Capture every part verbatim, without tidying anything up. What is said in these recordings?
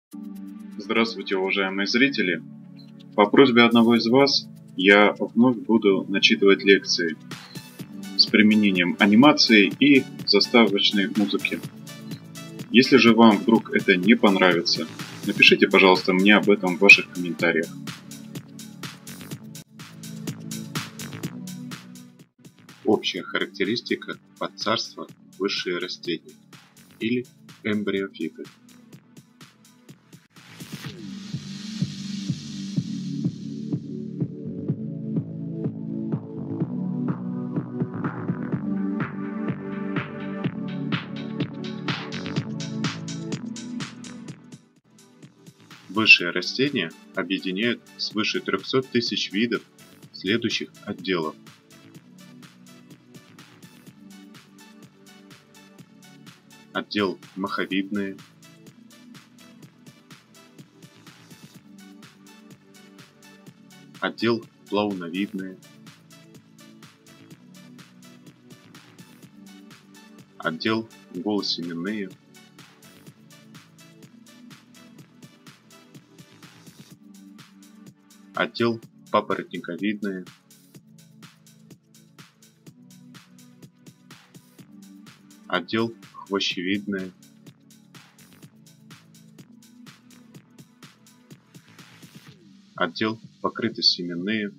Здравствуйте, уважаемые зрители! По просьбе одного из вас я вновь буду начитывать лекции с применением анимации и заставочной музыки. Если же вам вдруг это не понравится, напишите, пожалуйста, мне об этом в ваших комментариях. Общая характеристика подцарства высшие растения или эмбриофиты. Высшие растения объединяют свыше трёхсот тысяч видов следующих отделов. Отдел моховидные, отдел плауновидные, отдел голосеменные, отдел папоротниковидные, отдел хвощевидные, отдел покрытосеменные,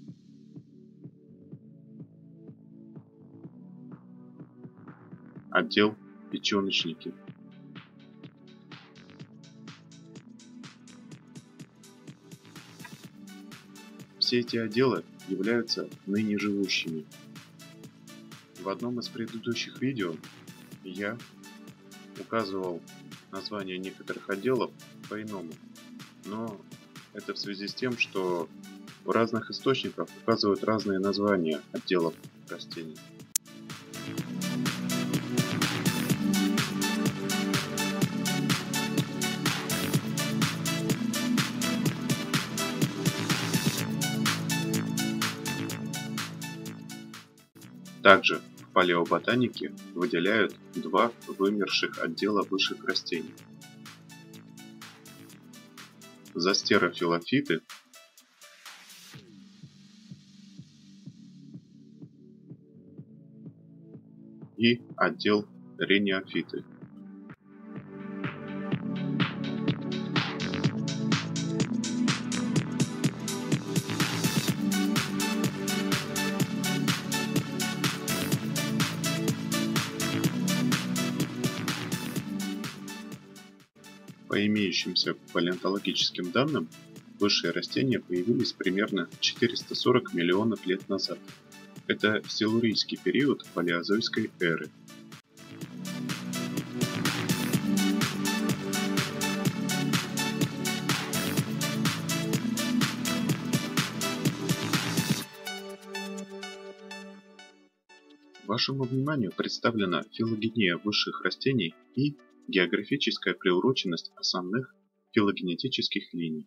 отдел печёночники. Все эти отделы являются ныне живущими. В одном из предыдущих видео я указывал название некоторых отделов по-иному, но это в связи с тем, что в разных источниках указывают разные названия отделов растений. Также в палеоботанике выделяют два вымерших отдела высших растений: застерофилофиты и отдел рениофиты. По имеющимся палеонтологическим данным, высшие растения появились примерно четыреста сорок миллионов лет назад. Это силурийский период палеозойской эры. Вашему вниманию представлена филогения высших растений и географическая приуроченность основных филогенетических линий.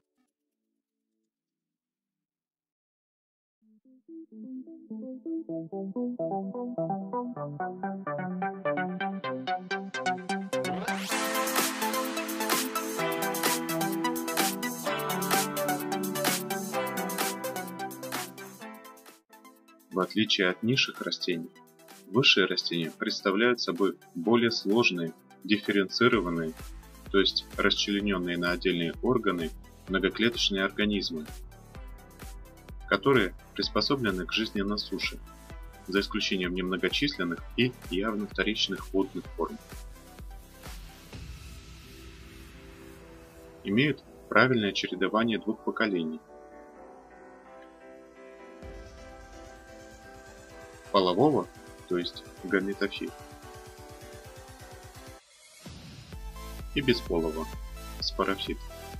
В отличие от низших растений, высшие растения представляют собой более сложные, дифференцированные, то есть расчлененные на отдельные органы, многоклеточные организмы, которые приспособлены к жизни на суше, за исключением немногочисленных и явно вторичных водных форм. Имеют правильное чередование двух поколений: полового, то есть гаметофит, и бесполого, спорофит.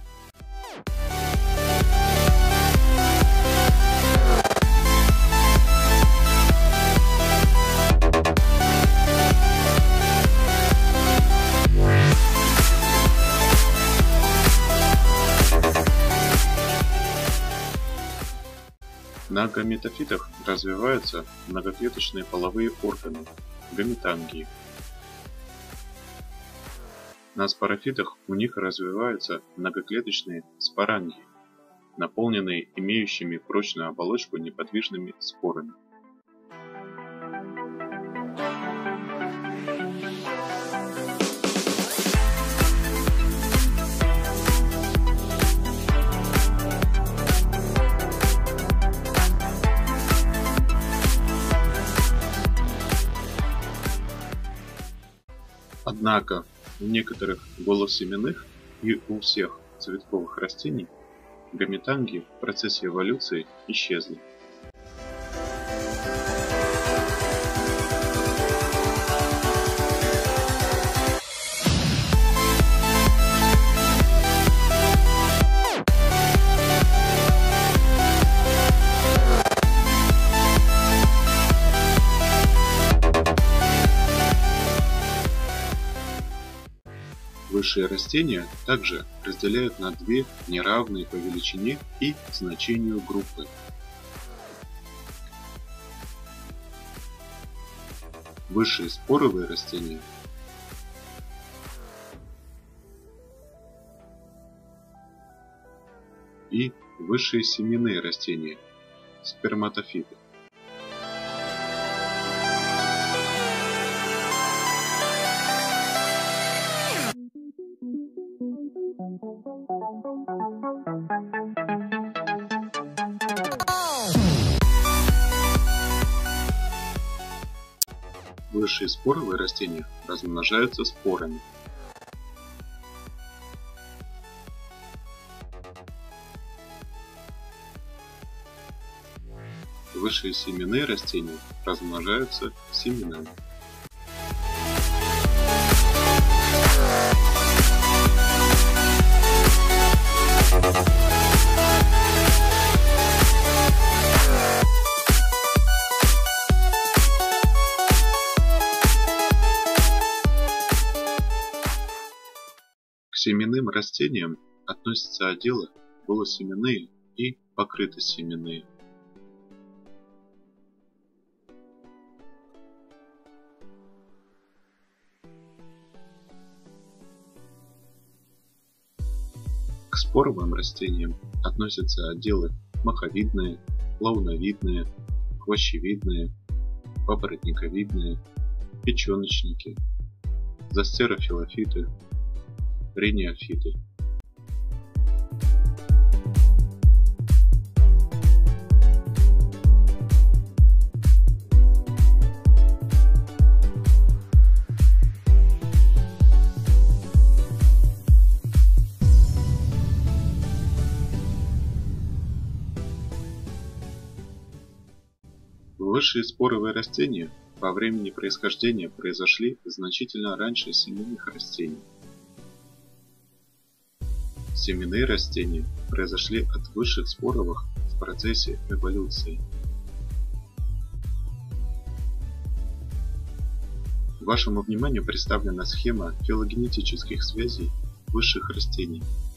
На гаметофитах развиваются многоклеточные половые органы – гаметангии. На спорофитах у них развиваются многоклеточные спорангии, наполненные имеющими прочную оболочку неподвижными спорами. Однако у некоторых голосеменных и у всех цветковых растений гаметанги в процессе эволюции исчезли. Высшие растения также разделяют на две неравные по величине и значению группы. Высшие споровые растения и высшие семенные растения – сперматофиты. Высшие споровые растения размножаются спорами. Высшие семенные растения размножаются семенами. К семенным растениям относятся отделы голосеменные и покрытосеменные. К споровым растениям относятся отделы маховидные, лауновидные, хвощевидные, папоротниковидные, печеночники, застерофилофиты, рениофиты. Высшие споровые растения по времени происхождения произошли значительно раньше семенных растений. Семенные растения произошли от высших споровых в процессе эволюции. Вашему вниманию представлена схема филогенетических связей высших растений.